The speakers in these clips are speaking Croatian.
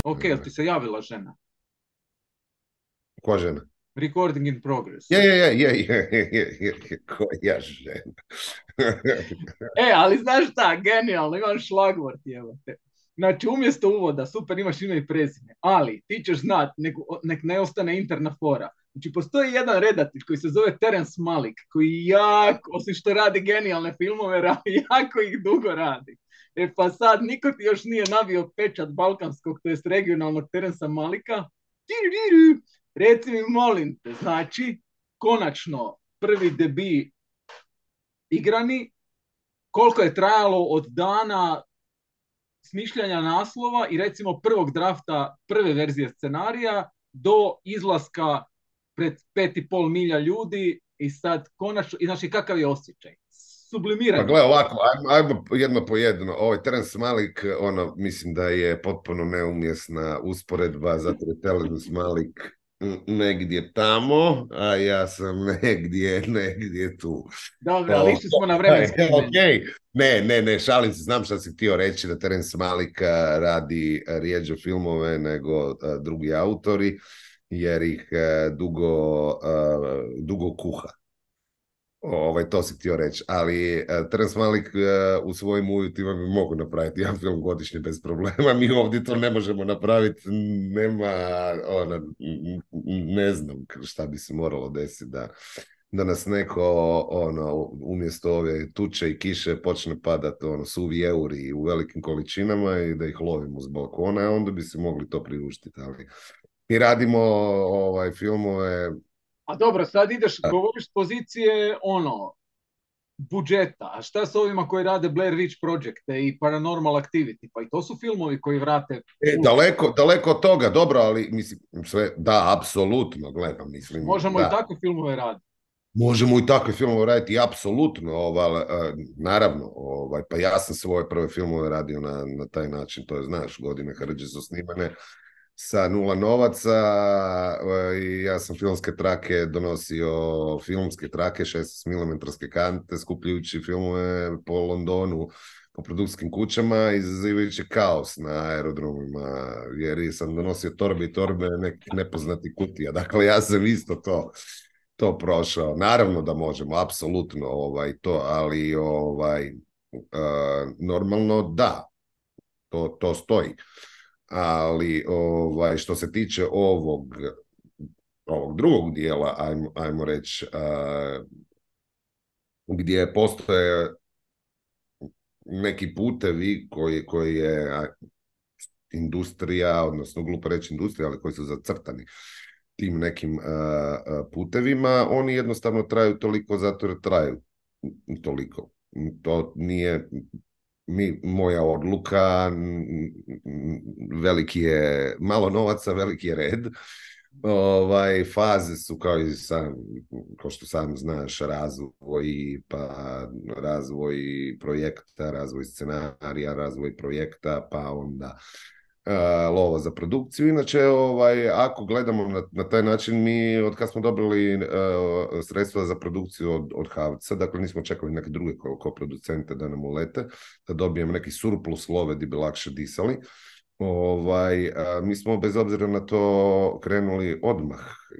Ok, jel ti se javila žena? Ko žena? Recording in progress. Koja žena? Ali znaš šta, genijalno, imam šlagvort, evo te. Znači, umjesto uvoda, super, imaš ime i prezime, ali ti ćeš znat, nek ne ostane interna fora. Znači, postoji jedan redatelj koji se zove Terence Malik, koji jako, osim što radi genijalne filmove, jako ih dugo radi. Pa sad, niko ti još nije navio pečat balkanskog, to jest regionalnog Terensa Malika. Reci mi, molim te, znači, konačno, prvi debi igrani, koliko je trajalo od dana smišljanja naslova i recimo prvog drafta prve verzije scenarija do izlaska pred 5,5 milja ljudi i sad konačno, i znači kakav je osjećaj? Pa Sublimiranje. gle ovako, ajmo jedno po jedno. Ovaj Terence Malik, ono, mislim da je potpuno neumjesna usporedba, zato je Terence Malik negdje tamo, a ja sam negdje tu. Dobro, ali O, išli smo na vremenske ok, dimenzije. ne, šalim se, znam šta si htio reći da Terence Malik radi rijeđe filmove nego drugi autori, jer ih dugo kuha. To si htio reći, ali Terence Malik u svojim uvjetima bi mogu napraviti jedan film godišnje bez problema. Mi ovdje to ne možemo napraviti, nema, ne znam šta bi se moralo desiti da nas neko umjesto ove tuče i kiše počne padati suvi euri u velikim količinama i da ih lovimo s balkona, onda bi se mogli to priuštiti. Ali mi radimo filmove. A dobro, sad ideš, govoriš s pozicije budžeta. A šta s ovima koji rade Blair Witch Projecte i Paranormal Activity? Pa i to su filmovi koji vrate Daleko od toga, dobro, ali mislim, sve, da, apsolutno, gledam, mislim, možemo i da. takve filmove raditi. Možemo i takve filmove raditi, apsolutno, naravno, pa ja sam svoje prve filmove radio na taj način, to je, znaš, Godine hrđe su snimane sa nula novaca i ja sam filmske trake donosio, filmske trake 16 milimetarske kante, skupljujući filmove po Londonu, po produkcijskim kućama, izazivajući kaos na aerodromima, jer sam donosio torbe i torbe nekih nepoznatih kutija. Dakle, ja sam isto to prošao. Naravno da možemo, apsolutno to, ali normalno da, to stoji. Ali što se tiče ovog drugog dijela, ajmo reći, gdje postoje neki putevi koji je industrija, odnosno glupo reći industrija, ali koji su zacrtani tim nekim putevima, oni jednostavno traju toliko zato jer traju toliko. To nije moja odluka, veliki je, malo novaca, veliki je red. Faze su kao što sam znaš, razvoj projekta, razvoj scenarija, razvoj projekta, pa onda lova za produkciju. Inače, ako gledamo na taj način, mi od kad smo dobili sredstva za produkciju od Havca, dakle nismo čekali neke druge koproducente da nam ulete, da dobijemo neki surplus love di bi lakše disali. Mi smo bez obzira na to krenuli odmah.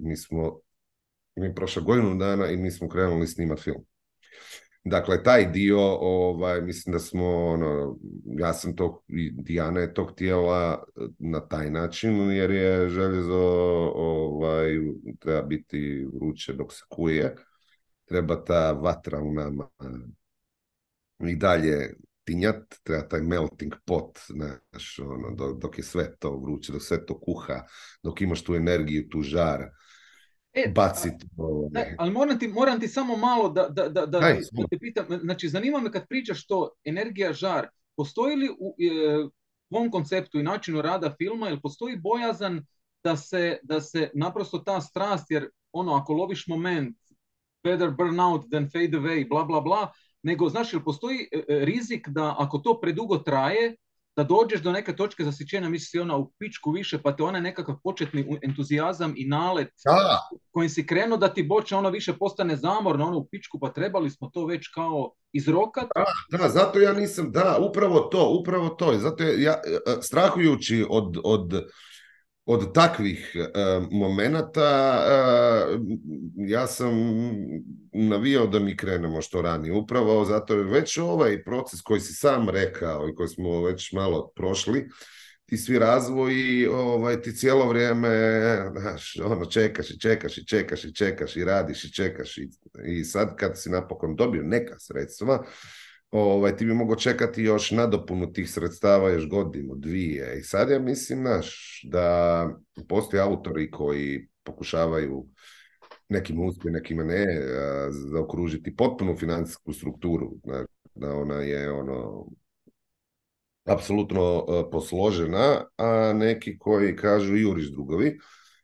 Mi prošlo godinu dana i mi smo krenuli snimati film. Dakle, taj dio, mislim da smo, ja sam Dijana je to htjela na taj način, jer je željezo, treba biti vruće dok se kuje, treba ta vatra u nama i dalje tinjat, treba taj melting pot, znaš, dok je sve to vruće, dok sve to kuha, dok imaš tu energiju, tu žar, baciti. Ali moram ti samo malo da te pitam, znači zanima me kad pričaš to, energija, žar, postoji li u ovom konceptu i načinu rada filma, ili postoji bojazan da se naprosto ta strast, jer ako loviš moment, better burn out than fade away, bla bla bla, nego znaš, ili postoji rizik da ako to predugo traje, da dođeš do neke točke zasićenja, misli ona u pičku više, pa te onaj nekakav početni entuzijazam i nalet Da, kojim si krenuo da ti boče ono više postane zamorno, ono u pičku, pa trebali smo to već kao izrokat. da, zato ja nisam, da, upravo to. Zato ja, strahujući od takvih momenata, ja sam navijao da mi krenemo što ranije. Upravo zato jer već ovaj proces koji si sam rekao i koji smo već malo prošli, ti svi razvoji, ti cijelo vrijeme, znaš, ono, čekaš i radiš i čekaš i sad kad si napokon dobio neka sredstva, ti bi mogao čekati još nadopunu tih sredstava još godinu, dvije. I sad ja mislim, znaš, da postoje autori koji pokušavaju nekim uspije, nekima ne, zaokružiti potpunu financijsku strukturu, da ona je ono apsolutno posložena, a neki koji kažu juriš drugovi.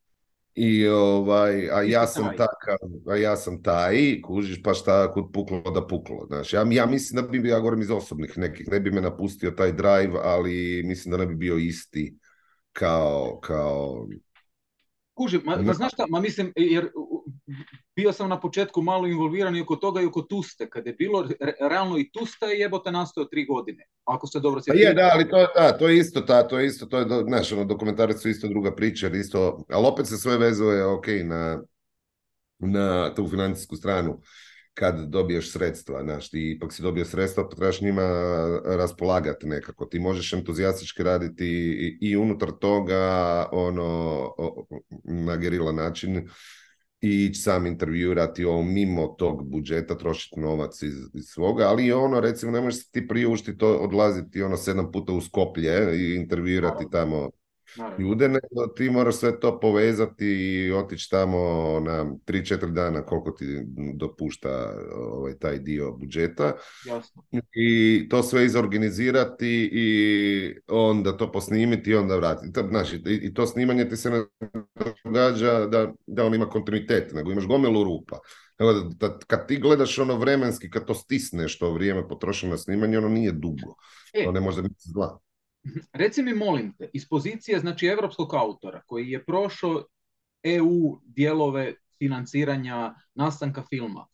A ja sam taj, kužiš, pa šta kud puklo da puklo. Znaš, ja mislim da bi, ja govorim iz osobnih nekih, ne bi me napustio taj drive, ali mislim da ne bi bio isti kao. Kužim, ma znaš šta, ma mislim, jer bio sam na početku malo involviran i oko toga i oko Tuste, kad je bilo realno i Tusta je jebote nastao 3 godine, ako se dobro sjećam. Je, da, ali to je isto, znaš, ono, dokumentarac su isto druga priča, isto, ali opet se sve vezuje, ok, na tu financijsku stranu, kad dobiješ sredstva, znaš, ti ipak si dobio sredstva, pa trebaš njima raspolagati nekako. Ti možeš entuzijastički raditi i unutar toga, na gerila način, i ići sam intervjuirati mimo tog budžeta, trošiti novac iz svoga, ali recimo, ne možeš ti priuštiti odlaziti 7 puta u Skoplje i intervjuirati tamo ljude, nego ti moraš sve to povezati i otići tamo na 3-4 dana koliko ti dopušta taj dio budžeta. Jasno. I to sve izorganizirati i onda to posnimiti i onda vratiti. Znači, i to snimanje ti se ne događa da on ima kontinuitet, nego imaš gomilu rupa. Kad ti gledaš vremenski, kad to stisneš to vrijeme potrošeno na snimanje, ono nije dugo. To ne može biti zla. Reci mi, molim te, iz pozicije, znači, evropskog autora koji je prošao EU dijelove financiranja nastanka filma,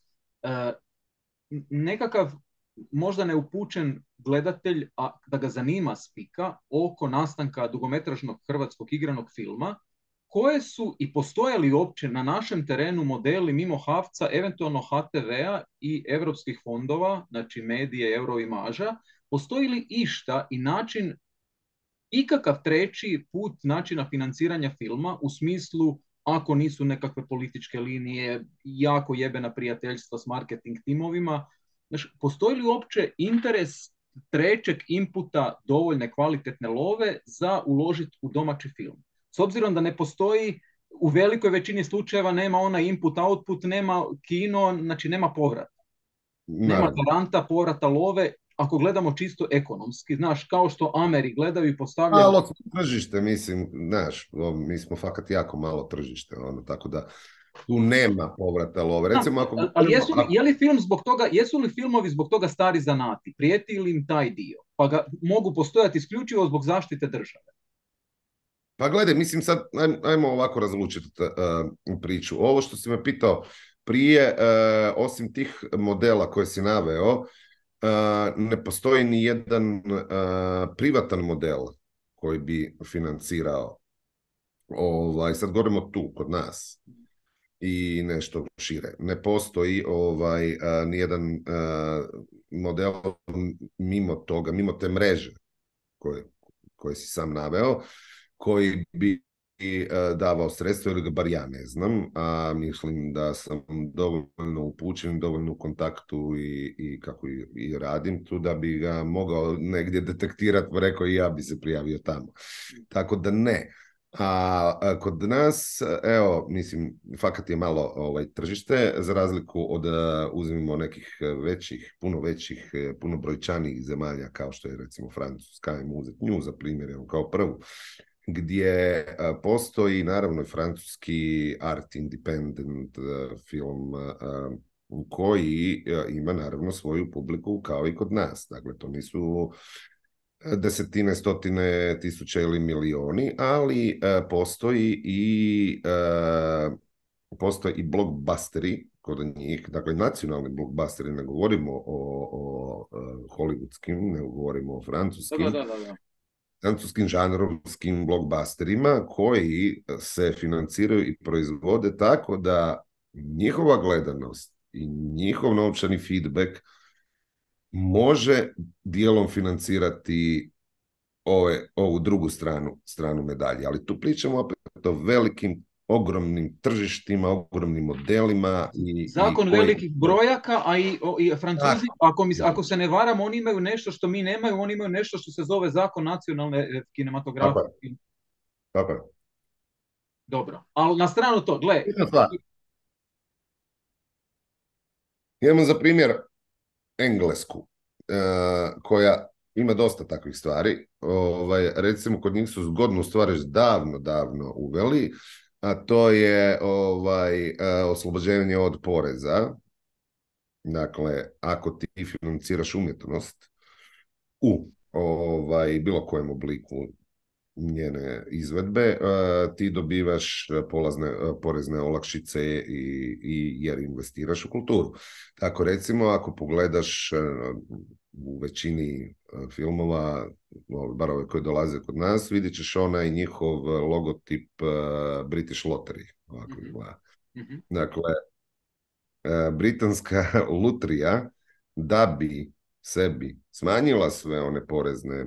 nekakav možda neupućen gledatelj, a da ga zanima spika oko nastanka dugometražnog hrvatskog igranog filma, koje su i postoje li uopće na našem terenu modeli mimo HAVC-a, eventualno HTV-a i evropskih fondova, znači medije, Euroimaža, postoji li išta i način, ikakav treći put načina financiranja filma u smislu, ako nisu nekakve političke linije, jako jebena prijateljstva s marketing timovima, znači, postoji li uopće interes trećeg inputa dovoljne kvalitetne love za uložiti u domaći film? S obzirom da ne postoji, u velikoj većini slučajeva nema onaj input-output, nema kino, znači nema povrata. Nema garanta povrata love, ako gledamo čisto ekonomski, znaš, kao što Ameri gledaju i postavljaju. Malo tržište, mislim, znaš, mi smo fakat jako malo tržište, tako da tu nema povrata love. Recimo, ali jesu li filmovi zbog toga stari zanati? Prijeti li im taj dio? Pa ga mogu postojati isključivo zbog zaštite države? Pa gledaj, mislim sad, ajmo ovako razlučiti priču. Ovo što si me pitao prije, osim tih modela koje si naveo, ne postoji ni jedan privatan model koji bi financirao. Sad govorimo tu, kod nas i nešto šire. Ne postoji ni jedan model mimo toga, mimo te mreže koje si sam naveo, koji bi davao sredstvo, ili ga bar ja ne znam, a mislim da sam dovoljno upućen, dovoljno u kontaktu i kako i radim tu, da bi ga mogao negdje detektirati, pa rekao i ja bi se prijavio tamo. Tako da ne. A kod nas, evo, mislim, fakat je malo tržište, za razliku od, uzmimo, nekih većih, puno brojčanijih zemalja, kao što je recimo Francuska, ajmo uzeti nju za primjer, kao prvu, gdje postoji naravno francuski art independent film koji ima naravno svoju publiku kao i kod nas. Dakle, to nisu desetine, stotine tisuća ili milioni, ali postoji i blockbusteri kod njih, dakle nacionalni blockbusteri, ne govorimo o hollywoodskim, ne govorimo o francuskim žanrovskim blockbusterima koji se financiraju i proizvode tako da njihova gledanost i njihov novčani feedback može dijelom financirati ovu drugu stranu medalje. Ali tu pričamo opet o velikim, ogromnim tržištima, ogromnim modelima. Zakon velikih brojaka, a i Francuzi, ako se ne varamo, oni imaju nešto što mi nemaju, oni imaju nešto što se zove zakon nacionalne kinematografije. Tako je. Dobro, ali na stranu to, gle. Imamo za primjer Englesku, koja ima dosta takvih stvari. Recimo, kod njih su zgodnu stvar davno uveli, a to je oslobođenje od poreza. Dakle, ako ti financiraš umjetnost u bilo kojem obliku njene izvedbe, ti dobivaš porezne olakšice jer investiraš u kulturu. Tako recimo, ako pogledaš u većini filmova, bar ove koji dolaze kod nas, vidjet ćeš onaj njihov logotip British Lottery. Ovako izgleda. Dakle, britanska lutrija, da bi sebi smanjila sve one porezne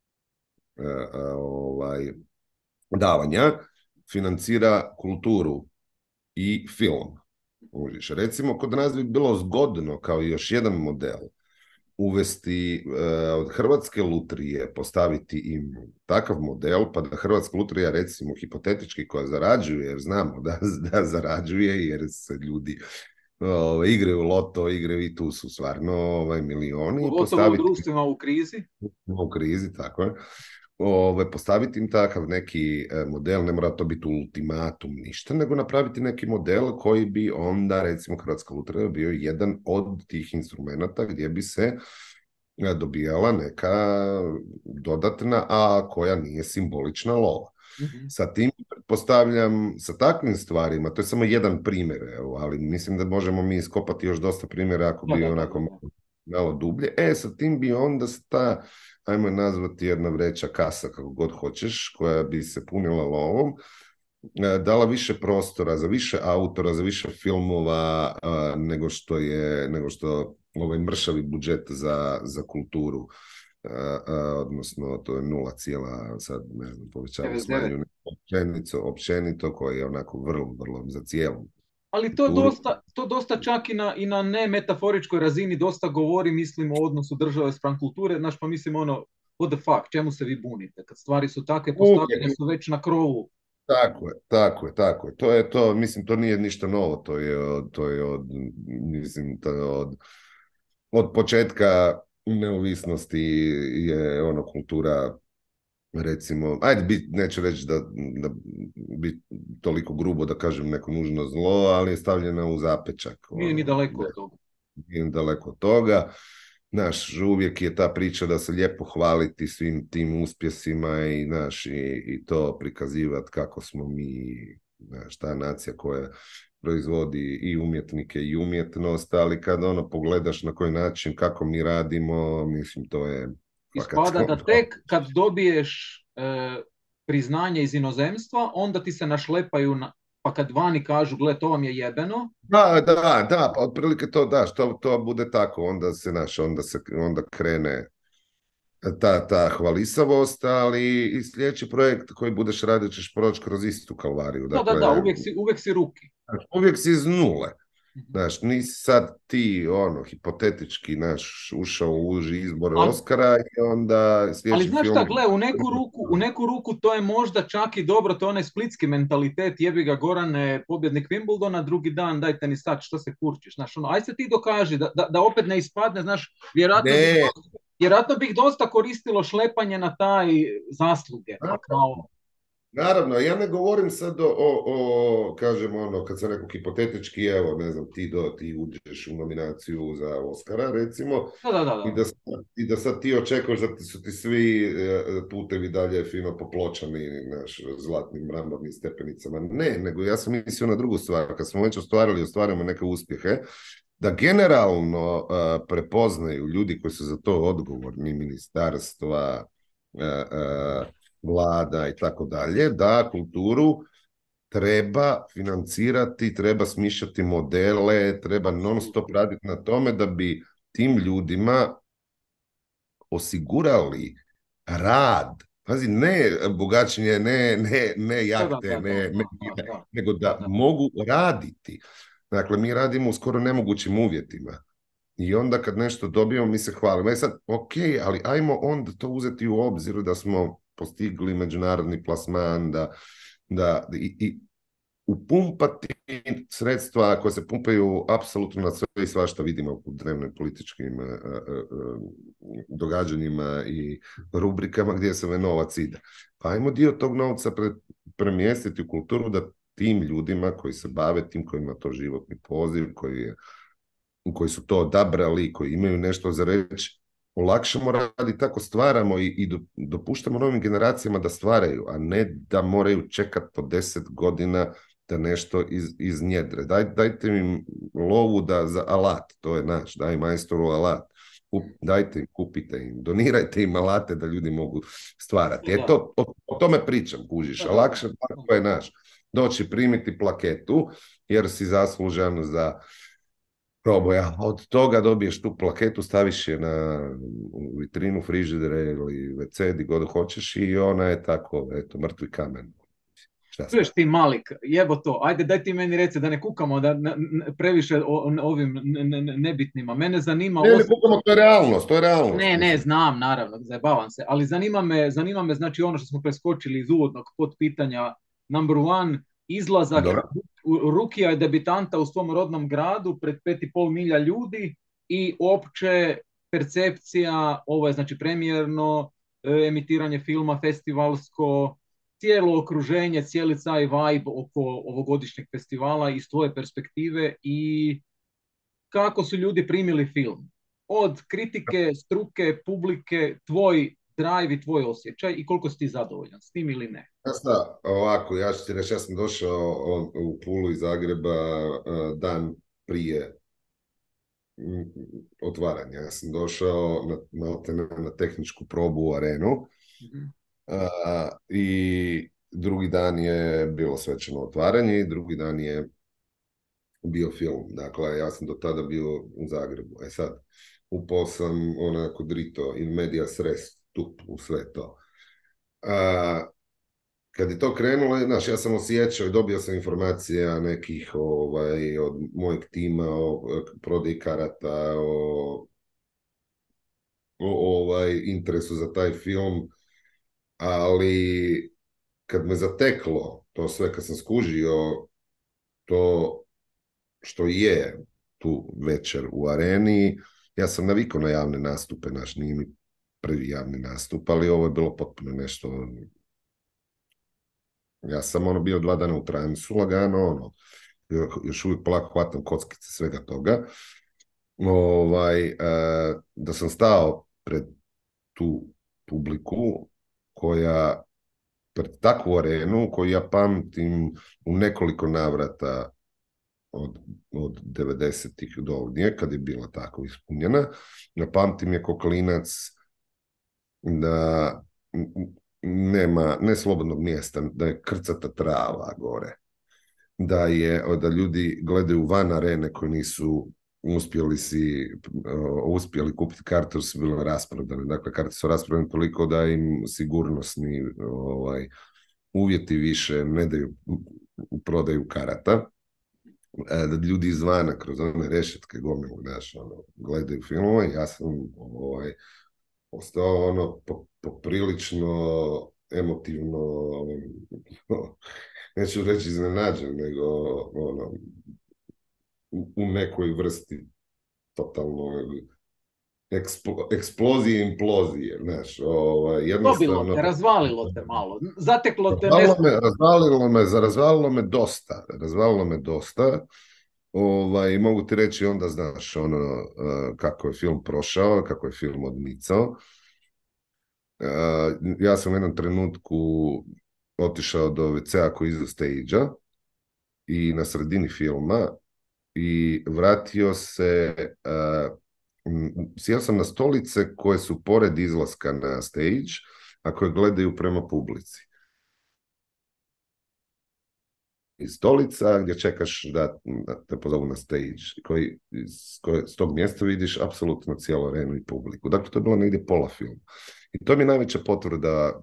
davanja, financira kulturu i film. Recimo, kod nas bi bilo zgodno kao još jedan model uvesti od Hrvatske lutrije, postaviti im takav model, pa da Hrvatska lutrija, recimo hipotetički, koja zarađuje, jer znamo da zarađuje, jer se ljudi igraju loto, igraju i tu su stvarno milioni. Pogotovo u društvima u krizi. U krizi, tako je. Postaviti im takav neki model, ne mora to biti ultimatum ništa, nego napraviti neki model koji bi onda, recimo, Hrvatska lutrija bio jedan od tih instrumenta gdje bi se dobijala neka dodatna, a koja nije simbolična lova. Mm-hmm. Sa tim pretpostavljam, sa takvim stvarima, to je samo jedan primjer, ali mislim da možemo mi iskopati još dosta primjera ako bi onako malo dublje. Sa tim bi onda ta, ajmo nazvati, jedna vreća kasa, kako god hoćeš, koja bi se punila lovom, dala više prostora za više autora, za više filmova nego što ovaj mršavi budžet za kulturu, odnosno to je 0, sad ne znam, povećava smanju općenito, koji je onako vrlo za cijelu. Ali to dosta čak i na ne metaforičkoj razini dosta govori, mislim, o odnosu države spram kulture, znaš, pa mislim what the fuck, čemu se vi bunite, kad stvari su takve postavljene, su već na krovu. Tako je. To je to, mislim, to nije ništa novo, to je od početka neovisnosti je kultura, recimo, neću reći da bi toliko grubo da kažem neko nužno zlo, ali je stavljena u zapečak. Nije ni daleko od toga. Nije daleko od toga. Uvijek je ta priča da se lijepo hvaliti svim tim uspjesima i to prikazivati kako smo mi ta nacija koja proizvodi i umjetnike i umjetnost, ali kad pogledaš na koji način, kako mi radimo, mislim, to je... Ispada da tek kad dobiješ priznanje iz inozemstva, onda ti se našlepaju, pa kad vani kažu, gle, to vam je jebeno. Da, otprilike to, da, što to bude tako, onda krene ta hvalisavost, ali i sljedeći projekt koji budeš radio ćeš proći kroz istu kalvariju. Dakle, uvijek si ruki. Uvijek si iz nule. Znaš, nisi sad ti, hipotetički, ušao u uži izbor Oscara i onda sljedeći film... Ali znaš šta, gle, u neku ruku to je možda čak i dobro, to je onaj splitski mentalitet, jebi ga Gorane, pobjednik Wimbledona, drugi dan, dajte ni sad, što se kurčiš, znaš, aj se ti dokaži, da opet ne ispadne, znaš, vjerojatno bih dosta koristilo šlepanje na taj zasluge, kao... Naravno, ja ne govorim sad kažem ono, kad sam rekao hipotetički, evo, ne znam, ti uđeš u nominaciju za Oscara, recimo, Da, da, da, i da. da, i da sad ti očekuješ da ti su ti svi putevi dalje fino popločani, naš, zlatnim mramornim stepenicama. Ne, nego ja sam mislio na drugu stvar. Kad smo već ostvarimo neke uspjehe, da generalno prepoznaju ljudi koji su za to odgovorni, ministarstva, vlada i tako dalje, da kulturu treba financirati, treba smišljati modele, treba non stop raditi na tome da bi tim ljudima osigurali rad. Pazi, ne bogaćenje, ne Da, da, jahte, da, da, nego da, da da. mogu raditi. Dakle, mi radimo u skoro nemogućim uvjetima. I onda kad nešto dobijemo, mi se hvalimo. E sad, ok, ali ajmo onda to uzeti u obzir da smo postigli međunarodni plasman, i upumpati sredstva koja se pumpaju apsolutno na sve i svašta vidimo u dnevnim političkim događanjima i rubrikama gdje se novac ide. Pa ajmo dio tog novca premjestiti u kulturu da tim ljudima koji se bave tim, kojima to životni poziv, koji su to odabrali, koji imaju nešto za reći, olakšamo raditi, tako stvaramo i dopuštamo novim generacijama da stvaraju, a ne da moraju čekati po 10 godina da nešto iznjedre. Dajte im lovu za alat, to je naš, daj majstoru alat. Dajte im, kupite im, donirajte im alate da ljudi mogu stvarati. Da, O tome pričam, kužiš, da, a da, da. lakše tako je naš. Doći primiti plaketu, jer si zaslužan za proboja. Od toga dobiješ tu plaketu, staviš je na vitrinu frižidera ili WC, di god hoćeš i ona je tako, eto, mrtvi kamen. Šta Čuješ sad? ti Malik, jebo to, ajde daj ti meni reci da ne kukamo previše o ovim nebitnima. Mene zanima Ne kukamo, to je realnost, to je realnost. Ne, ne, Mislim. znam, naravno, zajebavam se, ali zanima me, znači ono što smo preskočili iz uvodnog podpitanja, number one, izlazak Dobro. Rukija je debitanta u svom rodnom gradu pred 5,5 milja ljudi i opće percepcija, ovo je znači premijerno emitiranje filma, festivalsko, cijelo okruženje, cijeli taj vibe oko ovogodišnjeg festivala iz tvoje perspektive i kako su ljudi primili film. Od kritike, struke, publike, tvoj drive i tvoj osjećaj i koliko si ti zadovoljan s tim ili ne? Ovako, ja ću ti reći, ja sam došao u Pulu iz Zagreba dan prije otvaranja. Ja sam došao na tehničku probu u Arenu. Mhm. I drugi dan je bilo svečano otvaranje i drugi dan je bio film. Dakle, ja sam do tada bio u Zagrebu. E sad, upao sam onako drito in medias res, tup u sve to. Kad je to krenulo, znaš, ja sam osjećao i dobio sam informacija nekih od mojeg tima o prodaji karata, o interesu za taj film, ali kad me zateklo to sve, kad sam skužio to što je tu večer u Areni, ja sam navikao na javne nastupe, naš nije mi prvi javni nastup, ali ovo je bilo potpuno nešto. Ja sam bio 2 dana u transu, lagano, još uvijek polako hvatam kockice svega toga. Da sam stao pred tu publiku koja, pred takvu arenu koju ja pamtim u nekoliko navrata od 90-ih do ovdje, kad je bila tako ispunjena. Ja pamtim je ko klinac da nema ne slobodnog mjesta, da je krcata trava gore, da ljudi gledaju van arene koji nisu uspjeli kupiti karte, su bile rasprodane. Dakle, karte su rasprodane toliko da im sigurnosni uvjeti više ne daju prodaju karata. Da ljudi izvana kroz one rešetke gomilu, gledaju filmove. Ja sam ostao poprilično emotivno, neću reći iznenađen, nego u nekoj vrsti totalno eksplozije, implozije, znaš, Dobilo te, jednostavno. razvalilo te malo. Zateklo te Razvalilo nešto. me, razvalilo me dosta. Mogu ti reći onda, znaš, kako je film prošao, kako je film odmicao. Ja sam u jednom trenutku otišao do WC-a koji iza stage-a i na sredini filma i vratio se, sjeo sam na stolice koje su pored izlaska na stage, a koje gledaju prema publici. I stolica gdje čekaš da te pozovu na stage, s tog mjesta vidiš apsolutno cijelu arenu i publiku. Dakle, to je bilo negdje pola filma. I to mi je najveća potvrda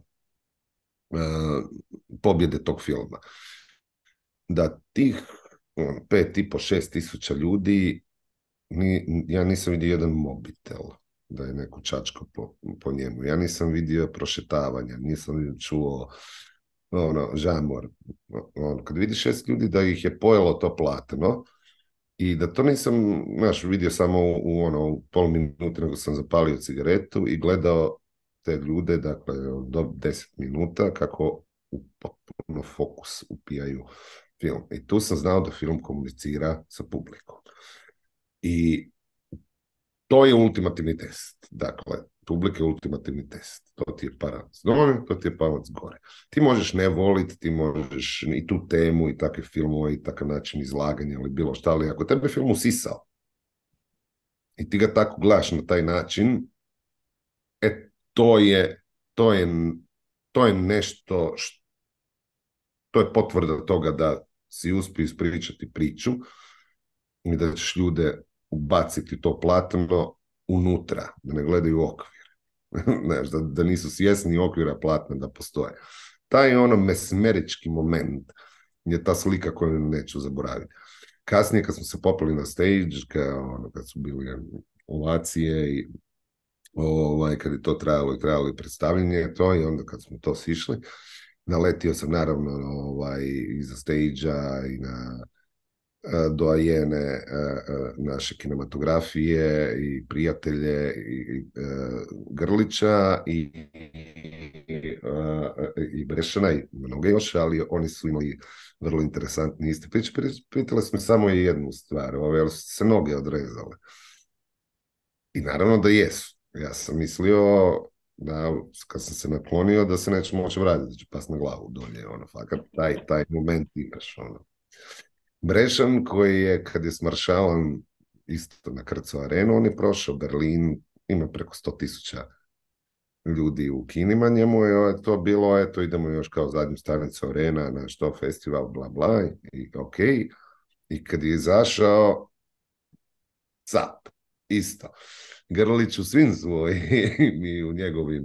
pobjede tog filma. Da tih 5,5, 6 tisuća ljudi, ja nisam vidio jedan mobitel da je neko čačko po njemu. Ja nisam vidio prošetavanja, nisam čuo žamor. Kad vidiš 6 ljudi da ih je pojelo to platno i da to nisam, znaš, vidio samo u pola minute, nego sam zapalio cigaretu i gledao te ljude, dakle, do 10 minuta kako u potpuno fokus upijaju film. I tu sam znao da film komunicira sa publikom. I to je ultimativni test. Dakle, publika je ultimativni test. To ti je paravac dole, to ti je paravac gore. Ti možeš ne voliti, ti možeš i tu temu i takve filmove i takav način izlaganja ili bilo šta, ali ako tebe film usisao i ti ga tako gledaš na taj način, to je, to je, to je nešto to je potvrda toga da si uspio ispričati priču i da ćeš ljude ubaciti to platno unutra, da ne gledaju okvir. Znaš, da nisu svjesni okvira platna da postoje. Taj mesmerički moment je ta slika koju neću zaboraviti. Kasnije kad smo se popeli na stage, kad su bili ovacije i kad je to trajalo i predstavljanje to i onda kad smo to sišli, naletio sam naravno iza stage-a i na doajene naše kinematografije i prijatelje i Grlića i Brešana i mnoge još, ali oni su imali vrlo interesantni iste priče. Pitali smo samo jednu stvar, ali su se noge odrezale. I naravno da jesu. Ja sam mislio da kad sam se naklonio da se neće moći vratiti, da će pas na glavu dolje, fakat taj moment imaš, Brešan koji je, kad je smršavan isto na Krco arenu, on je prošao Berlin, ima preko 100.000 ljudi u kinima, njemu je to bilo, eto idemo još kao zadnju stanicu arena na što festival, bla bla, i ok. I kad je izašao, cap, isto. Grlić u svim svojim i u njegovim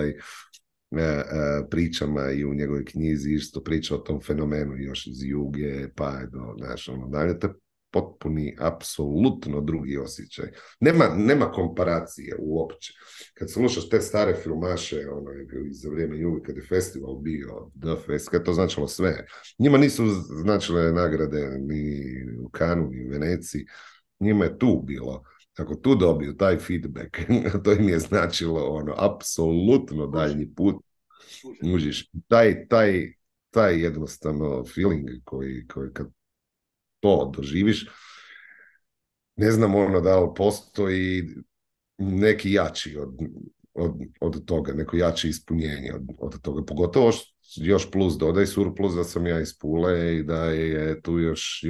pričama i u njegovoj knjizi isto priča o tom fenomenu još iz Juge, pa do dalje, to je potpuni, apsolutno drugi osjećaj. Nema komparacije uopće. Kad slušaš te stare filmaše za vrijeme Juge, kad je festival bio, kad je to značilo sve, njima nisu značile nagrade ni u Kanu, ni u Veneciji, njima je tu bilo. Ako tu dobiju taj feedback, to im je značilo apsolutno daljnji put. Užiš, taj jednostavno feeling koji kad to doživiš, ne znam da li postoji neki jači od toga, neko jače ispunjenje od toga, pogotovo još plus dodaj surplus da sam ja iz Pule i da je tu još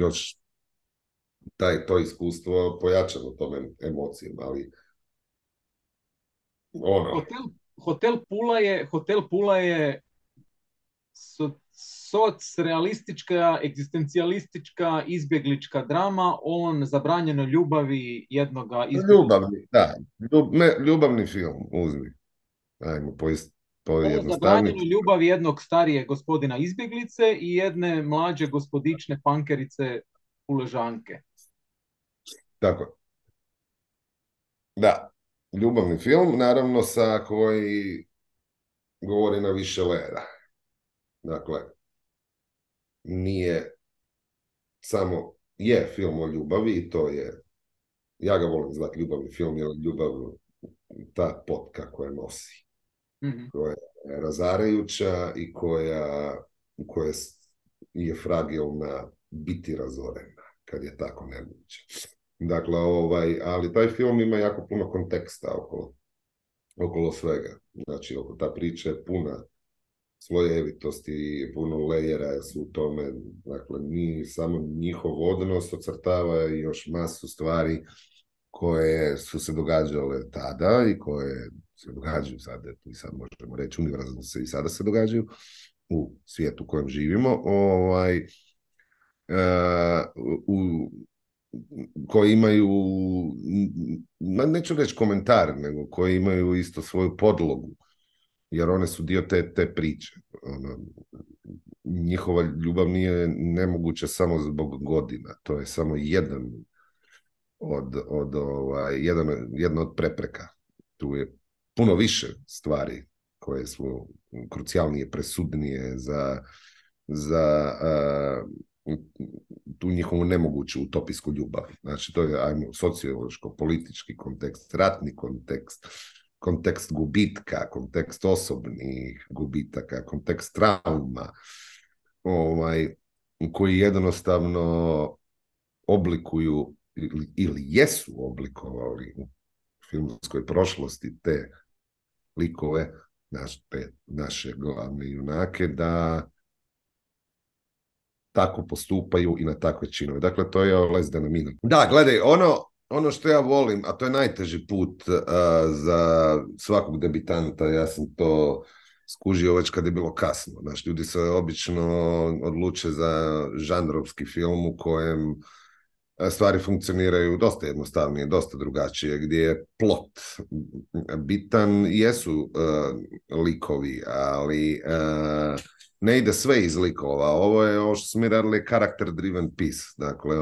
to iskustvo pojačano tome emocijama, ali Hotel Pula je socrealistička, egzistencijalistička, izbjeglička drama o zabranjenoj ljubavi jednoga ljubavni film, uzmi. Ajmo, o zabranjenoj ljubavi jednog starije gospodina izbjeglice i jedne mlađe gospodične pankerice Puležanke. Tako. Da, ljubavni film, naravno koji govori na više lera. Dakle, nije samo je film o ljubavi i to je, ja ga volim zvati ljubavni film, jer ljubav ta potka koja nosi, Mhm. koja je razarajuća i koja je fragilna biti razorena, kad je tako nemoguće. Dakle, ali taj film ima jako puno konteksta okolo svega. Znači, ta priča je puna slojevitosti i puno lejera su u tome. Dakle, ni samo njihov odnos ocrtava i još masu stvari koje su se događale tada i koje se događaju sada, i sad možemo reći univerzalno se i sada se događaju u svijetu u kojem živimo, u, koji imaju, neću reći komentar, nego koji imaju isto svoju podlogu, jer one su dio te priče. Njihova ljubav nije nemoguća samo zbog godina, to je samo jedna od prepreka. Tu je puno više stvari koje su krucijalnije, presudnije za tu njihovu nemoguću utopijsku ljubav. Znači, to je sociološko-politički kontekst, ratni kontekst, kontekst gubitka, kontekst osobnih gubitaka, kontekst trauma, koji jednostavno oblikuju ili jesu oblikovali u filmskoj prošlosti te likove, naše glavne junake, da tako postupaju i na takve činove. Dakle, to je lezdana mina. Da, gledaj, ono što ja volim, a to je najteži put za svakog debitanta, ja sam to skužio već kad je bilo kasno. Znači, ljudi se obično odluče za žanrovski film u kojem stvari funkcioniraju dosta jednostavnije, dosta drugačije, gdje je plot bitan, jesu likovi, ali ne ide sve iz likova. Ovo što smo mi radili character driven piece, dakle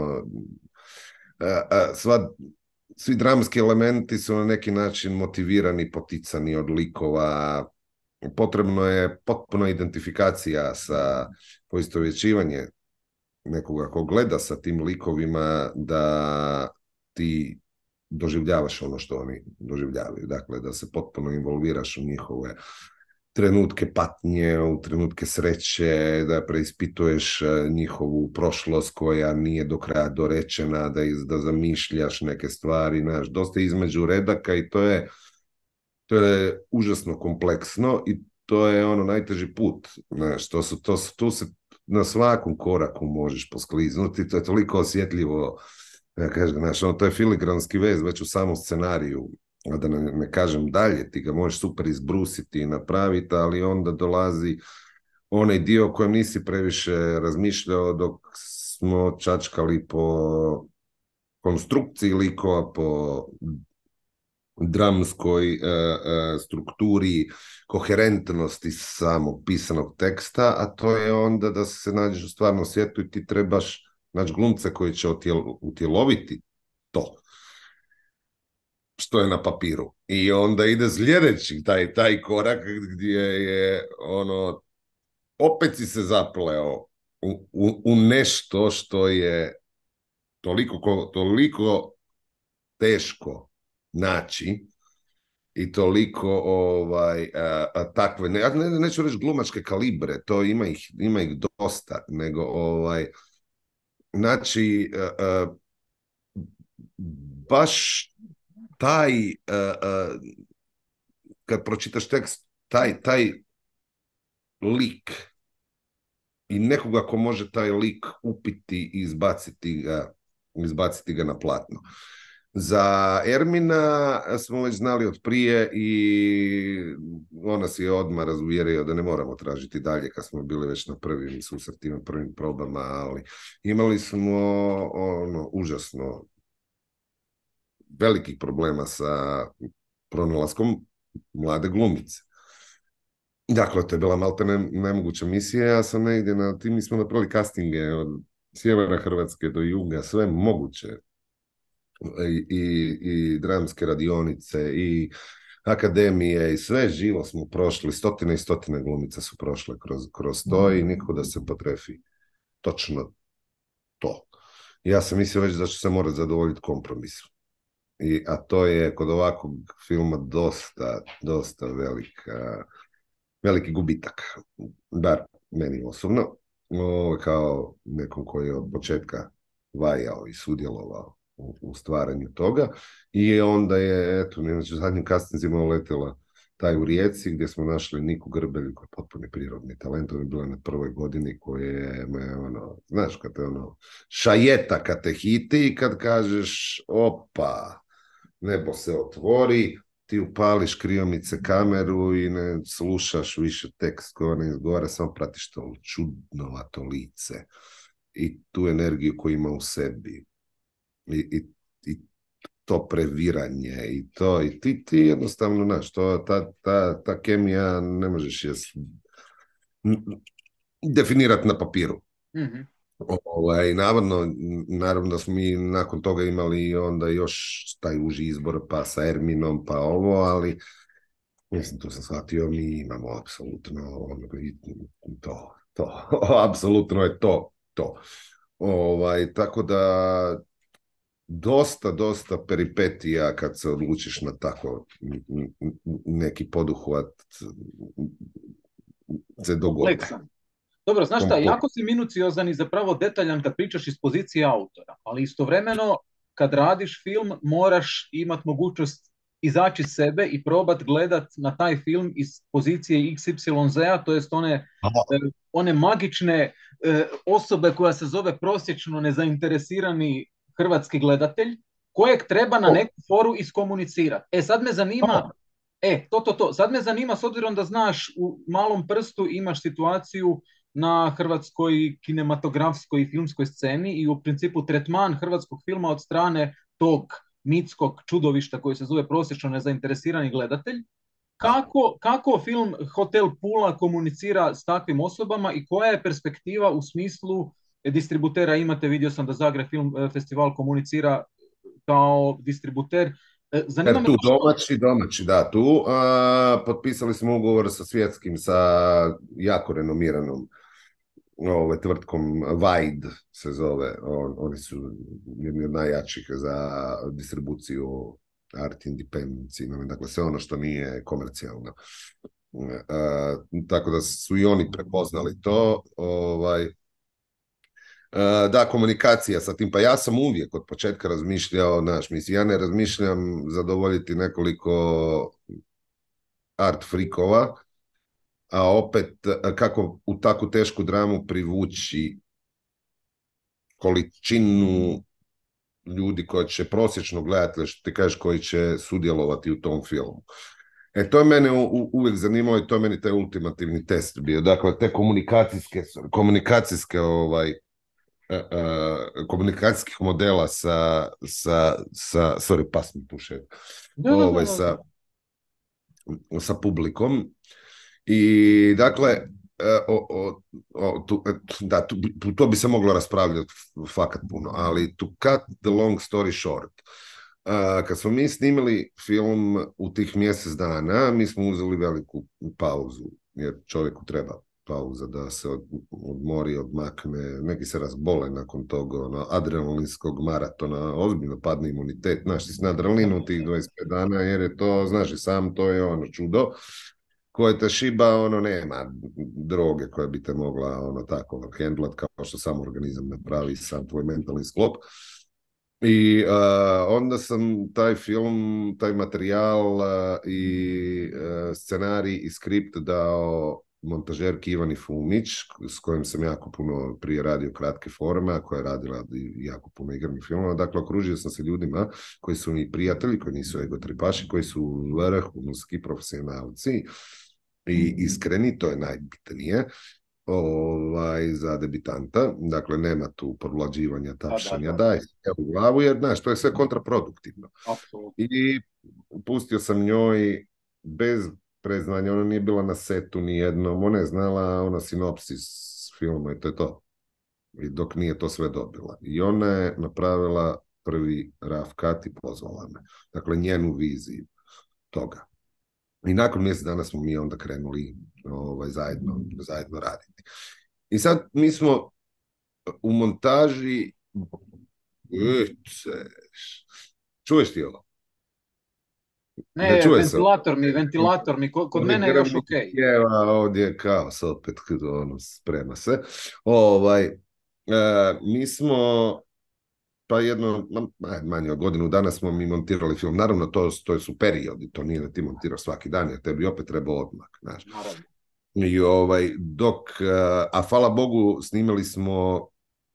svi dramski elementi su na neki način motivirani, poticani od likova. Potrebno je potpuno identifikacija sa poistovjećivanje nekoga ko gleda sa tim likovima, da ti doživljavaš ono što oni doživljavaju. Dakle, da se potpuno involviraš u njihove trenutke patnje, u trenutke sreće, da preispituješ njihovu prošlost koja nije do kraja dorečena, da zamišljaš neke stvari, znaš, dosta između redaka, i to je užasno kompleksno i to je najteži put. Znaš, tu se na svakom koraku možeš poskliznuti, to je toliko osjetljivo, ja kažem, znaš, to je filigranski vez već u samom scenariju, a da ne kažem dalje, ti ga možeš super izbrusiti i napraviti, ali onda dolazi onaj dio o kojem nisi previše razmišljao dok smo čačkali po konstrukciji likova, po dramskoj strukturi, koherentnosti samog pisanog teksta, a to je onda da se nađeš u stvarnom svijetu i ti trebaš naći glumce koji će utjeloviti to što je na papiru. I onda ide sljedeći taj korak gdje je opet si se zapleo u nešto što je toliko teško naći i toliko takve, neću reći glumačke kalibre, to ima ih dosta, nego znači baš taj kad pročitaš tekst, taj lik i nekoga ko može taj lik upiti i izbaciti ga na platno. Za Ermina smo već znali od prije i ona se je odmah razuvjerio da ne moramo tražiti dalje kad smo bili već na prvim susretima, prvim probama, ali imali smo užasno velikih problema sa pronalaskom mlade glumice. Dakle, to je bila malte nemoguća misija. Ja sam negdje mi smo napravili castinge od sjevera Hrvatske do juga, sve moguće. I dramske radionice i akademije i sve živo smo prošli, stotine i stotine glumica su prošle kroz to i niko da se potrefi točno to. Ja sam mislio već da ću se morati zadovoljiti kompromisom. a to je kod ovakvog filma dosta veliki gubitak, bar meni osobno, kao nekom koji je od početka vajao i sudjelovao u stvaranju toga. I onda je, eto, u zadnjim kasnicima uletela taj u Rijeci, gdje smo našli Niku Grbelju, koji je potpuni prirodni talent. On je bila na prvoj godini, koje je, znaš, kad te šajeta, kad te hiti i kad kažeš, opa, nebo se otvori, ti upališ kriomice kameru i ne slušaš više tekst koji ona izgovara, samo pratiš to čudnovato lice i tu energiju koju ima u sebi i to previranje i to, i ti jednostavno, znaš, ta kemija ne možeš je definirati na papiru. Mm-hmm. Naravno da smo mi nakon toga imali onda još taj uži izbor, pa sa Erminom, pa ovo, ali mislim, tu sam shvatio, mi imamo apsolutno to, apsolutno je to. Tako da dosta peripetija kad se odlučiš na tako neki poduhvat se dogodi. Dobro, znaš šta, jako si minuciozan i zapravo detaljan kad pričaš iz pozicije autora, ali istovremeno kad radiš film moraš imati mogućnost izaći sebe i probat gledat na taj film iz pozicije XYZ, to jest one magične osobe koja se zove prosječno nezainteresirani hrvatski gledatelj, kojeg treba na neku foru iskomunicirati. Sad me zanima, sad me zanima, s obzirom da znaš, u malom prstu imaš situaciju na hrvatskoj kinematografskoj i filmskoj sceni i u principu tretman hrvatskog filma od strane tog mitskog čudovišta koji se zove prosječno nezainteresirani gledatelj. Kako film Hotel Pula komunicira s takvim osobama i koja je perspektiva u smislu distributera? Imate, vidio sam da Zagreb Film Festival komunicira kao distributer. Zanima me domaći, da, tu potpisali smo ugovor sa svjetskim, sa jako renomiranom tvrtkom Wide se zove. Oni su jedni od najjačih za distribuciju art independence, dakle sve ono što nije komercijalno. Tako da su i oni prepoznali to. Da, komunikacija sa tim, pa ja sam uvijek od početka razmišljao, ja ne razmišljam zadovoljiti nekoliko art frikova, a opet kako u takvu tešku dramu privući količinu ljudi koji će prosječno gledati, što ti kažeš, koji će sudjelovati u tom filmu. To je mene uvijek zanimalo i to je meni taj ultimativni test bio. Dakle, te komunikacijskih modela sa sorry, pas mi tu šet, sa publikom. I dakle, to bi se moglo raspravljati fakat puno, ali to cut the long story short, kad smo mi snimili film u tih mjesec dana, mi smo uzeli veliku pauzu, jer čovjeku treba pauza da se odmori, odmakne, neki se razbole nakon tog adrenalinskog maratona, ozbiljno padne imunitet, znaš, ti si na adrenalinu tih 25 dana, jer je to, znaš i sam, to je čudo koje te šiba, nema droge koje bi te mogla tako handlat, kao što sam organizam napravi, sam tvoj mentalni sklop. I onda sam taj film, taj materijal i scenarij i skript dao montažerki Ivani Fumić, s kojim sam jako puno prije radio kratke forme, a koja je radila jako puno igranih filmova. Dakle, okružio sam se ljudima koji su mi prijatelji, koji nisu egotripaši, koji su vrhunski profesionalci i iskreni, to je najbitnije za debitanta. Dakle, nema tu podvlađivanja, tapšanja, daj u glavu, jer znaš, to je sve kontraproduktivno. I pustio sam njoj bez predznanja, ona nije bila na setu ni jednom, ona je znala sinopsis filma i to je to. I dok nije to sve dobila. I ona je napravila prvi rough cut i pozvala me. Dakle, njenu viziju toga. I nakon mjesec dana smo mi onda krenuli zajedno raditi. I sad mi smo u montaži čuješ ti ovo? Ne Ne, čuje se. ventilatorni, kod Oni mene je još grbnik ok. pjeva, ovdje kaos opet, ono, sprema se. Mi smo, pa jedno, manje od godinu dana smo mi montirali film. Naravno, to su periodi, to nije da ti montiraš svaki dan, jer tebi opet treba odmak, znaš. Naravno. I a hvala Bogu, snimali smo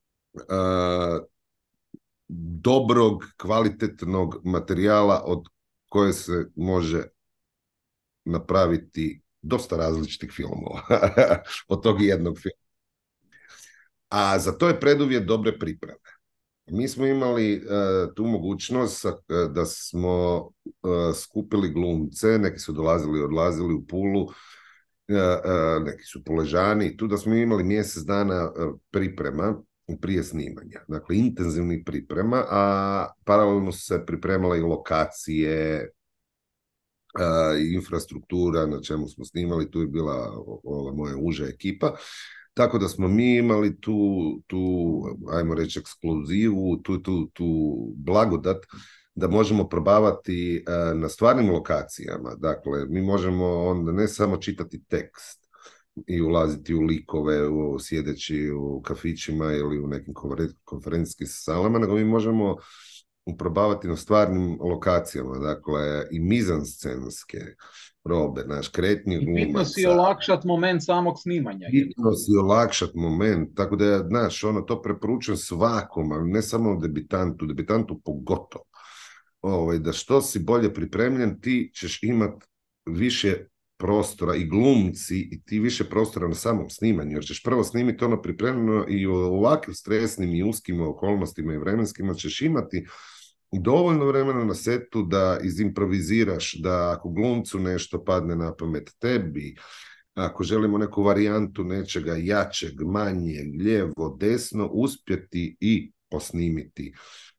dobrog, kvalitetnog materijala od koje se može napraviti dosta različitih filmova od tog jednog filma. A za to je preduvjet dobre pripreme. Mi smo imali tu mogućnost da smo skupili glumce, neki su dolazili i odlazili u Pulu, neki su Puležani, tu da smo imali mjesec dana priprema prije snimanja, dakle intenzivnih priprema, a paralelno su se pripremale i lokacije, infrastruktura na čemu smo snimali, tu je bila ova moja uža ekipa, tako da smo mi imali tu ajmo reći, ekskluzivu, tu blagodat da možemo probavati na stvarnim lokacijama. Dakle, mi možemo onda ne samo čitati tekst i ulaziti u likove, sjedeći u kafićima ili u nekim konferencijskim salama, nego mi možemo probavati na stvarnim lokacijama, dakle i mizanscenske robe, naš kretnji glumaca. Bitno si olakšat moment samog snimanja. Bitno si olakšat moment, tako da ja, znaš, to preporučujem svakom, ali ne samo debitantu pogotovo. Da što si bolje pripremljen, ti ćeš imat više prostora i glumci i ti više prostora na samom snimanju, jer ćeš prvo snimiti ono pripremljeno i u ovakvim stresnim i uskim okolnostima i vremenskima ćeš imati dovoljno vremena na setu da izimproviziraš, da ako glumcu nešto padne na pamet tebi, ako želimo neku varijantu nečega jačeg, manjeg, lijevo, desno, uspjeti i posnimiti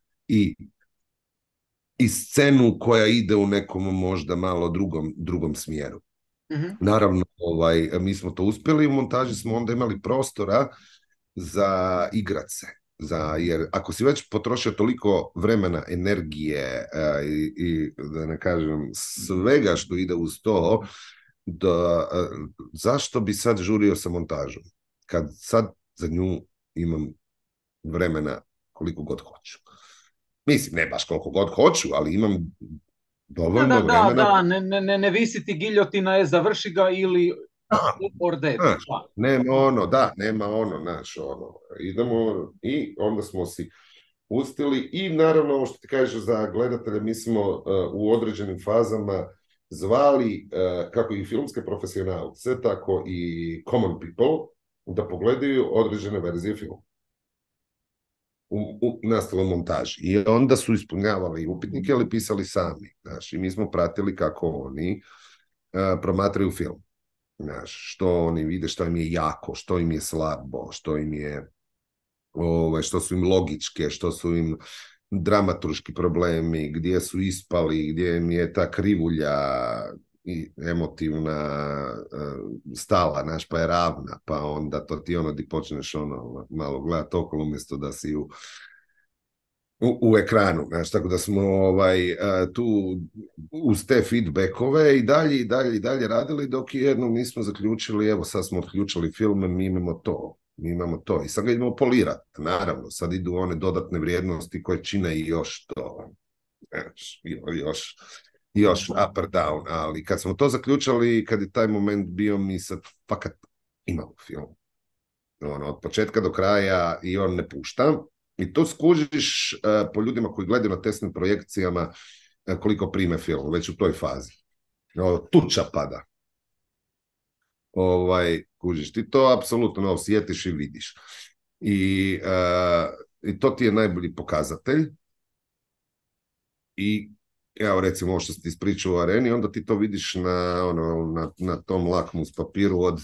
i scenu koja ide u nekom možda malo drugom smjeru. Mm-hmm. Naravno, mi smo to uspjeli, u montaži smo onda imali prostora za igrat se. Jer ako si već potrošio toliko vremena, energije i da ne kažem svega što ide uz to, zašto bi sad žurio sa montažom? Kad sad za nju imam vremena koliko god hoću. Mislim, ne baš koliko god hoću, ali imam dovoljno vremena. Da, ne visi ti giljotina, završi ga ili nema idemo i onda smo si pustili i naravno ovo što ti kažeš za gledatelje, mi smo u određenim fazama zvali kako i filmske profesionalce, tako i common people da pogledaju određene verzije filma u nastaloj montaži. I onda su ispunjavali upitnike ili pisali sami. Znaš, i mi smo pratili kako oni promatraju film. Znaš, što oni vide, što im je jako, što im je slabo, što im je što su im logičke, što su im dramaturški problemi, gdje su ispali, gdje im je ta krivulja i emotivna stala, znaš, pa je ravna, pa onda to ti di počneš malo gledati okolo umjesto da si u ekranu, znaš, tako da smo tu uz te feedbackove i dalje radili, dok jednom nismo zaključili, evo sad smo otključili film, mi imamo to i sad ga idemo polirati, naravno, sad idu one dodatne vrijednosti koje čine i još to, znaš, još up or down, ali kad smo to zaključali, kad je taj moment bio, mi sad fakat imamo film. Od početka do kraja i on ne pušta. I to skužiš po ljudima koji gledaju na testnim projekcijama koliko prime film, već u toj fazi. Tuča pada. Kužiš, ti to apsolutno osjetiš i vidiš. I to ti je najbolji pokazatelj. I evo recimo ovo što si ti ispričao u Areni, onda ti to vidiš na tom lakmus papiru od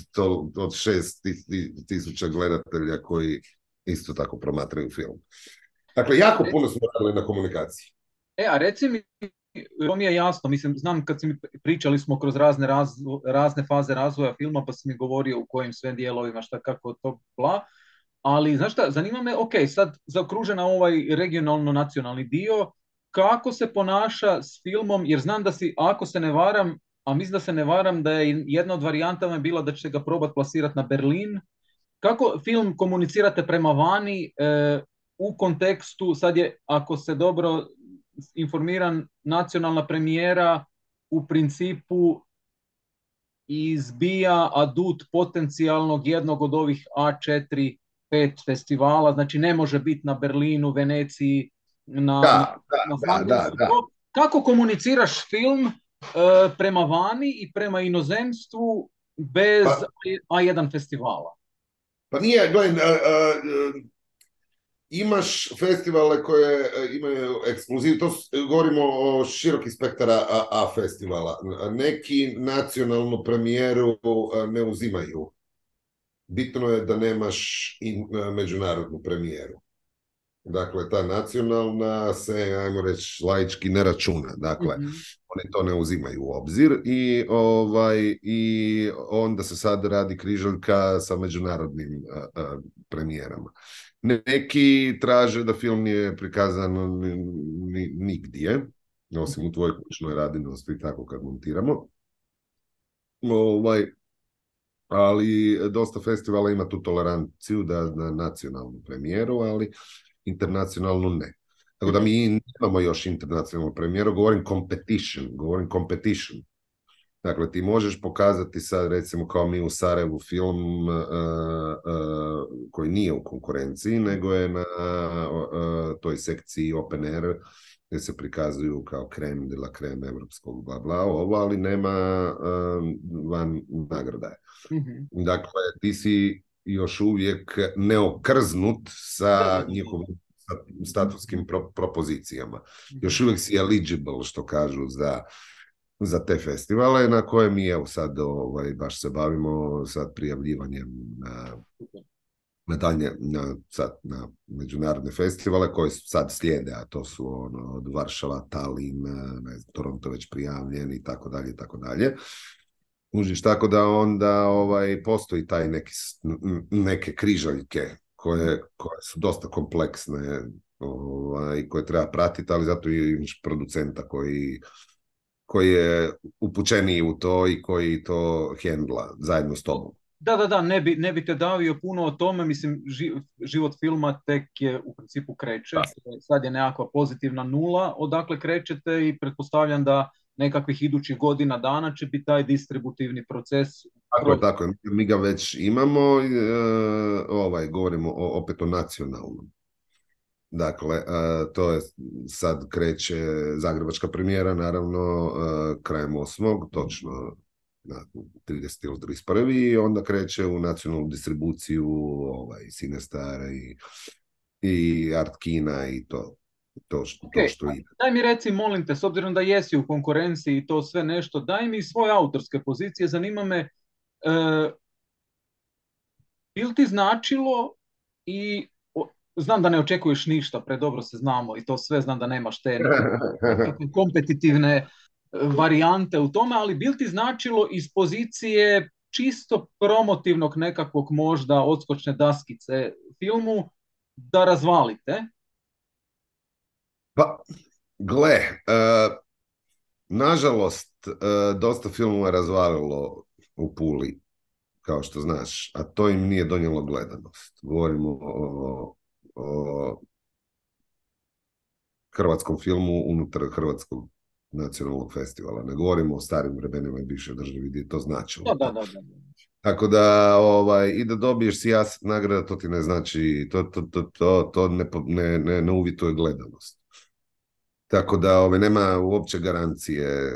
6,000 gledatelja koji isto tako promatraju film. Dakle, jako puno smo radili na komunikaciji. A reci mi, to mi je jasno, mislim, znam kad si mi pričali smo kroz razne faze razvoja filma, pa si mi govorio u kojim sve dijelovima, šta, kako to, bla, ali znaš šta, zanima me, ok, sad zaokružena ovaj regionalno-nacionalni dio, kako se ponaša s filmom, jer znam da si, ako se ne varam, a mislim da se ne varam, da je jedna od varijantama bila da će ga probati plasirati na Berlin. Kako film komunicirate prema vani u kontekstu, sad je, ako se dobro informiran, nacionalna premijera u principu izbija adut potencijalnog jednog od ovih A4, 5 festivala, znači ne može biti na Berlinu, Veneciji, na Sundance. Kako komuniciraš film prema vani i prema inozemstvu bez A1 festivala? Pa nije, gledaj, imaš festivale koje imaju ekskluziv, govorimo o široki spektara A festivala. Neki nacionalnu premijeru ne uzimaju. Bitno je da nemaš i međunarodnu premijeru. Dakle, ta nacionalna se, ajmo reći, laički ne računa. Dakle, oni to ne uzimaju u obzir i onda se sad radi križaljka sa međunarodnim premijerama. Neki traže da film nije prikazan nigdje, osim u tvojoj kućnoj radinosti, tako kad montiramo. Ali dosta festivala ima tu toleranciju da na nacionalnu premijeru, ali internacionalnu ne. Tako da mi nemamo još internacionalnu premijeru, govorim competition. Dakle, ti možeš pokazati sad, recimo, kao mi u Sarajevu film koji nije u konkurenciji, nego je na toj sekciji Open Air, gdje se prikazuju kao creme de la creme evropskog bla bla, ali nema van nagradaje. Dakle, ti si još uvijek neokrznut sa njihovim statutskim propozicijama. Još uvijek si eligible, što kažu, za te festivale, na koje mi evo sad baš se bavimo sad prijavljivanjem na međunarodne festivale koji sad slijede, a to su od Varšava, Tallinn, Toronto već prijavljen i tako dalje i tako dalje. Užiš, tako da onda postoji taj neke križaljke koje su dosta kompleksne i koje treba pratiti, ali zato imaš producenta koji je upućeniji u to i koji to hendla zajedno s tobom. Da, ne bi te davio puno o tome, mislim, život filma tek je u principu kreće, sad je nekakva pozitivna nula, odakle krećete i pretpostavljam da nekakvih idućih godina dana će biti taj distributivni proces. Tako je, mi ga već imamo, govorimo opet o nacionalnom. Dakle, to je sad kreće zagrebačka premijera, naravno, krajem 8. točno na 30. ili 31. i onda kreće u nacionalnu distribuciju Cinestar i Art Kina i to što ide. Daj mi reci, molim te, s obzirom da jesi u konkurenciji i to sve nešto, daj mi svoje autorske pozicije, zanima me bi li ti značilo i znam da ne očekuješ ništa, predobro se znamo i to sve, znam da nemaš te kompetitivne varijante u tome, ali bi li ti značilo iz pozicije čisto promotivnog nekakvog možda odskočne daskice filmu da razvalite? Pa, gle, nažalost, dosta filmova je razvalilo u Puli, kao što znaš, a to im nije donijelo gledanost. Govorimo o hrvatskom filmu unutar Hrvatskog nacionalnog festivala. Ne govorimo o starim vremenima i bivšoj državi gdje je to značilo. Da. Tako da i da dobiješ sijaset nagrada, to ti ne znači, to ne uvjetuje gledanost. Tako da nema uopće garancije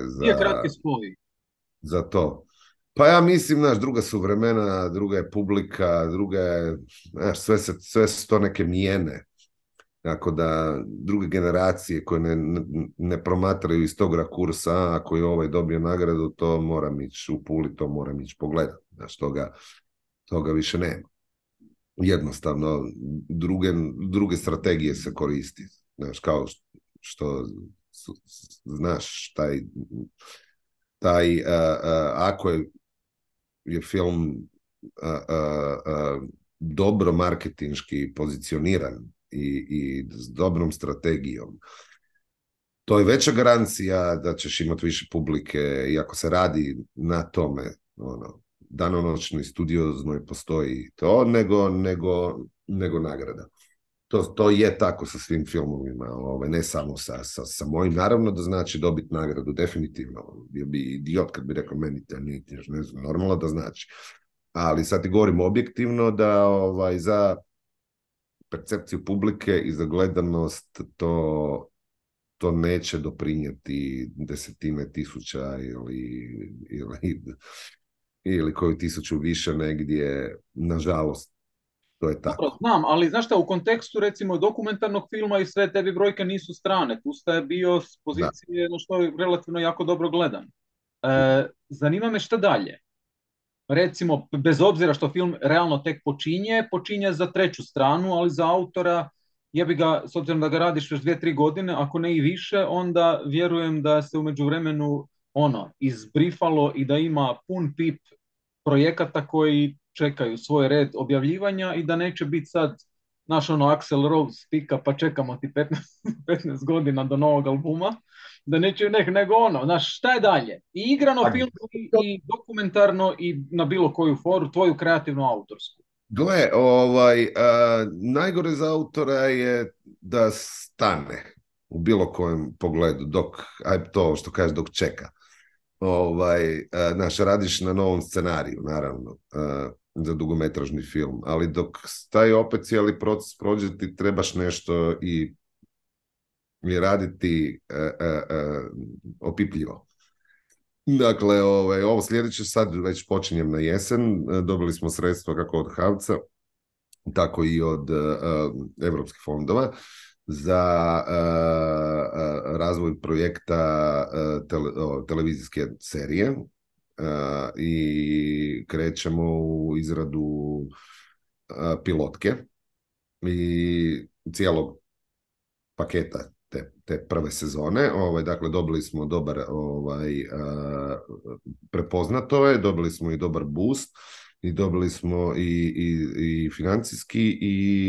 za to. Pa ja mislim, druga su vremena, druga je publika, sve su to neke mijene. Tako da druge generacije koje ne promatraju iz tog rakursa, ako je dobio nagradu, to moram ići u Puli, to moram ići pogledati. Toga više nema. Jednostavno, druge strategije se koristi. Kao što znaš, ako je film dobro marketinški pozicioniran i s dobrom strategijom to je veća garancija da ćeš imati više publike, i ako se radi na tome, ono, danonoćno i studiozno i postoji to, nego nagrada. To je tako sa svim filmovima, ne samo sa mojim. Naravno da znači dobiti nagradu, definitivno. Bio bi idiot kad bi rekao meni to nije, ne znam, normalno da znači. Ali sad ti govorim objektivno da za percepciju publike i za gledanost to neće doprinijeti desetine tisuća ili koju tisuću više negdje, nažalost. To je tako. Dobro, znam, ali znaš šta, u kontekstu recimo dokumentarnog filma i sve tebi brojke nisu strane. Tu ste bio s pozicije na što je relativno jako dobro gledan. Zanima me šta dalje. Recimo, bez obzira što film realno tek počinje za treću stranu, ali za autora, jebi ga, s obzirom da ga radiš već 2-3 godine, ako ne i više, onda vjerujem da se u međuvremenu izbrifalo i da ima pun pip projekata koji čekaju svoj red objavljivanja i da neće biti sad naš Axl Rose spika pa čekamo ti 15 godina do novog albuma, da neće nego šta je dalje? I igrano film i dokumentarno i na bilo koju foru, tvoju kreativnu autorsku. Gle, najgore za autora je da stane u bilo kojem pogledu, dok čeka. Radiš na novom scenariju, naravno, za dugometražni film, ali dok taj opet cijeli proces prođe, ti trebaš nešto i raditi opipljivo. Dakle, ovo sljedeće sad već počinjem na jesen, dobili smo sredstva kako od HAVC-a, tako i od evropskih fondova za razvoj projekta televizijske serije i krećemo u izradu pilotke i cijelog paketa te prve sezone. Dakle, dobili smo dobar prepoznato je, dobili smo i dobar boost i dobili smo i financijski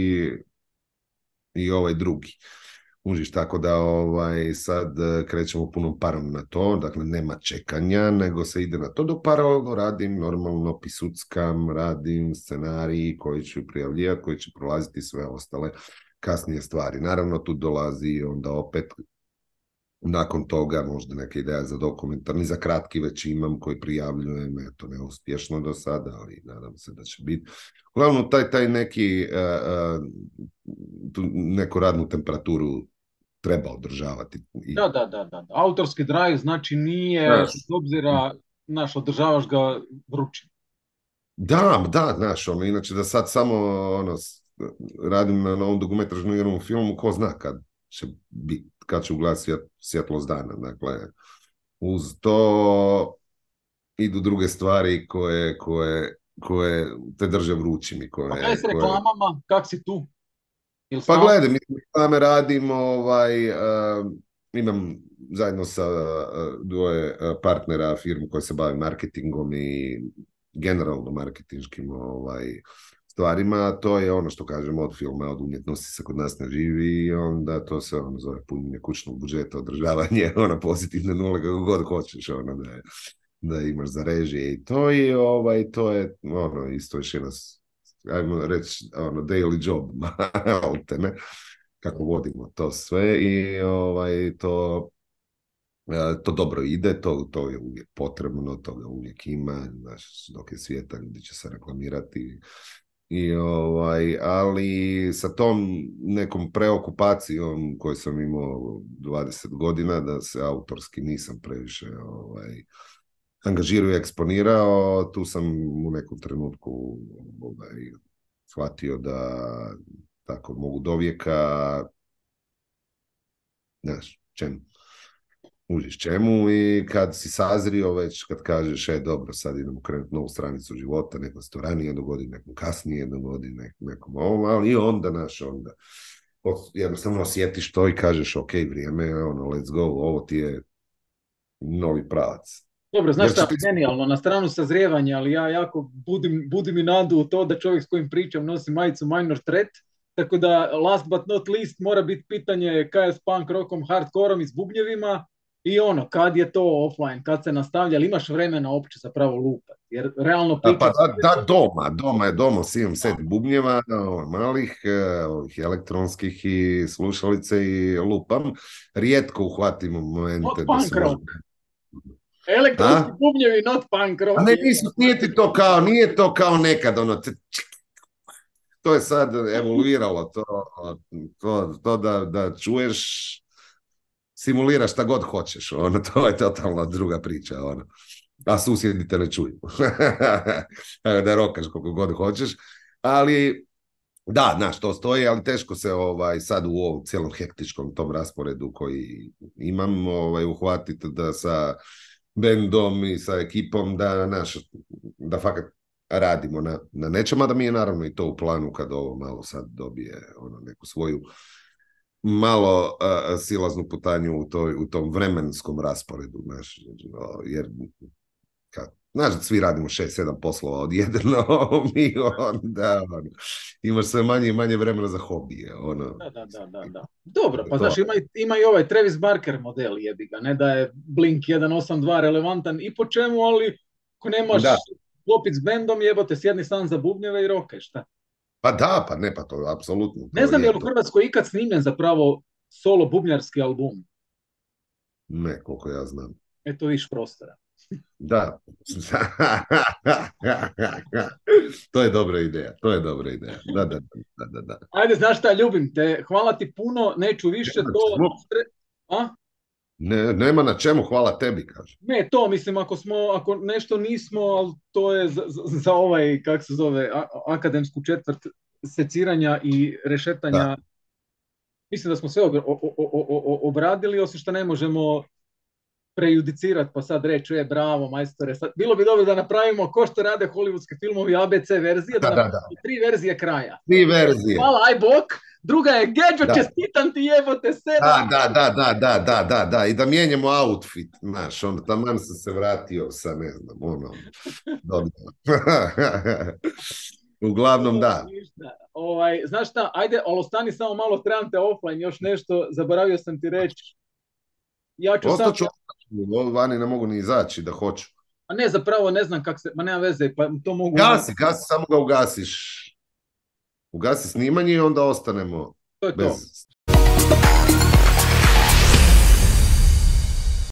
i ovaj drugi. Užiš, tako da sad krećemo punom parom na to, dakle nema čekanja, nego se ide na to, dok paralelno radim, normalno pisuckam, radim scenarij koji ću prijavljivati, koji će prolaziti sve ostale kasnije stvari. Naravno tu dolazi onda opet nakon toga možda neka ideja za dokumentarni, za kratki već imam koji prijavljujem, eto neuspješno do sada, ali nadam se da će biti. Uglavnom taj neki neku radnu temperaturu treba održavati. Da. Autorski drive znači nije, s obzira, održavaš ga vrućim. Da, inače da sad samo radim na novom dugometražnom igranom filmu, ko zna kad će ugledati svjetlost dana. Dakle, uz to idu druge stvari koje te drže vrućim. A kaj s reklamama? Kak si tu? Pa gledaj, reklame radim, imam zajedno sa dvoje partnera firmu koja se bavi marketingom i generalno marketinškim stvarima. To je ono što kažemo od filma, od umjetnosti se kod nas ne živi i onda to se zove punjenje kućnog budžeta, održavanje pozitivne nule kako god hoćeš, da imaš za režije i to je to je isto još jedna, ajmo reći, daily job, ne? Kako vodimo to sve i to dobro ide, to je uvijek potrebno, toga uvijek ima, dok je svijeta ljudi će se reklamirati ali sa tom nekom preokupacijom koju sam imao 20 godina, da se autorski nisam previše angažirao i eksponirao, tu sam u nekom trenutku shvatio da tako mogu dovijeka, uđeš čemu i kad si sazrio već, kad kažeš dobro, sad idemo krenuti novu stranicu života, nekom se to ranije dogodi, nekom kasnije dogodi, nekom ovom, ali i onda jednostavno osjetiš to i kažeš ok, vrijeme, let's go, ovo ti je novi pravac. Dobro, znaš šta, genijalno, na stranu sazrijevanja, ali ja jako budim i nadu u to da čovjek s kojim pričam nosi majicu Minor Threat, Tako da, last but not least, mora biti pitanje KS Punk rockom, hardcoreom i s bubnjevima i ono, kad je to offline, kad se nastavlja, ali imaš vremena uopće zapravo lupati. Jer realno Pa pričati... doma si imam set bubnjeva, malih, ovih elektronskih i slušalice i lupam. Rijetko uhvatim momente da se može... Elektronski bubnjevi, not punk rock. A ne, nije to kao nekad, ono, to je sad evoluiralo, to da čuješ, simuliraš šta god hoćeš, ono, to je totalno druga priča, ono. A susjedi te ne čuju. Da rokaš koliko god hoćeš, ali da, znaš, to stoji, ali teško se sad u ovom cijelom hektičkom tom rasporedu koji imam uhvatiti da sa bendom i sa ekipom da fakat radimo na nečemu, da mi je naravno i to u planu kad ovo malo sad dobije neku svoju malo silaznu putanju u tom vremenskom rasporedu, znaš, jer znaš da svi radimo 6-7 poslova odjedno, mi onda imaš sve manje i manje vremena za hobije. Da. Dobro, pa znaš, ima i ovaj Travis Barker model, jebi ga, ne da je Blink 182 relevantan i po čemu, ali ako nemaš klopit s bendom, jebote, sjedni sam za bubnjeve i roke, šta? Pa da, pa to je apsolutno. Ne znam je li u Hrvatskoj ikad snimljen zapravo solo bubnjarski album? Ne, koliko ja znam. Eto viš prostora. Da. To je dobra ideja. Da. Ajde, znaš šta, ljubim te. Hvala ti puno, neću više to... Nema na čemu, hvala tebi, kaže. Ne, to, mislim, ako nešto nismo, ali to je za ovaj, kak se zove, akademsku četvrt seciranja i rešetanja. Da. Mislim da smo sve obradili, osim što ne možemo prejudicirati, pa sad reći, bravo, majstore. Sad, bilo bi dobro da napravimo ko što rade hollywoodske filmovi ABC verzije, da napravimo 3 verzije kraja. 3 verzije. Hvala, aj bok. Druga je Gedžo, čestitam ti, jebote, 7. Da. I da mijenjamo outfit, znaš, onda taman sam se vratio sa, ne znam, dobro. Uglavnom, da. Znaš šta, ajde, ali ostani samo malo, trebam te offline, još nešto, zaboravio sam ti reći. Ostaću, vani ne mogu ni izaći da hoću. A ne, zapravo ne znam kako se, ma nema veze, pa to mogu... Gasi, samo ga ugasiš. Ugasi snimanje i onda ostanemo to je bez... To.